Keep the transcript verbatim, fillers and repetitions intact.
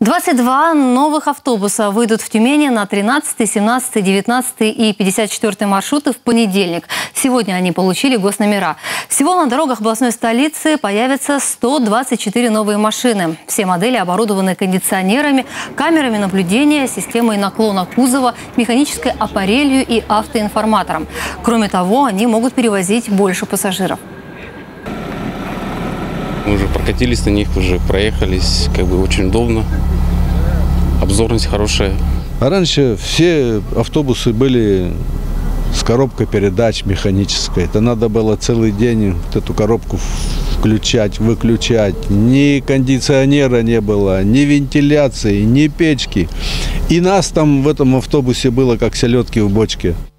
двадцать два новых автобуса выйдут в Тюмени на тринадцатый, семнадцатый, девятнадцатый и пятьдесят четвёртый маршруты в понедельник. Сегодня они получили госномера. Всего на дорогах областной столицы появятся сто двадцать четыре новые машины. Все модели оборудованы кондиционерами, камерами наблюдения, системой наклона кузова, механической аппарелью и автоинформатором. Кроме того, они могут перевозить больше пассажиров. Мы уже прокатились на них, уже проехались, как бы очень удобно. Обзорность хорошая. А раньше все автобусы были с коробкой передач механической. Это надо было целый день вот эту коробку включать, выключать. Ни кондиционера не было, ни вентиляции, ни печки. И нас там в этом автобусе было как селедки в бочке.